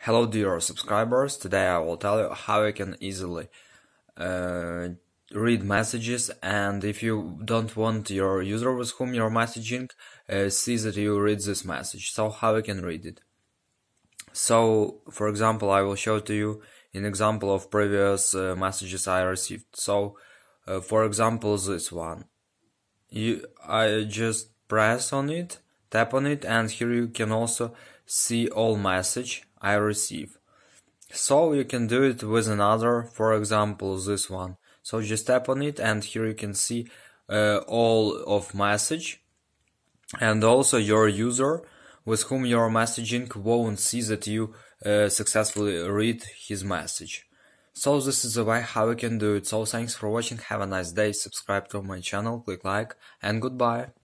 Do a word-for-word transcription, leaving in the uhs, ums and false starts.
Hello dear subscribers, today I will tell you how you can easily uh, read messages, and if you don't want your user with whom you're messaging uh, see that you read this message, so how you can read it. So for example, I will show to you an example of previous uh, messages I received. So uh, for example, this one, you I just press on it, tap on it, and here you can also see all message I receive. So you can do it with another, for example this one. So just tap on it, and here you can see uh, all of message, and also your user with whom you're messaging won't see that you uh, successfully read his message. So this is the way how you can do it. So thanks for watching, have a nice day, subscribe to my channel, click like, and goodbye.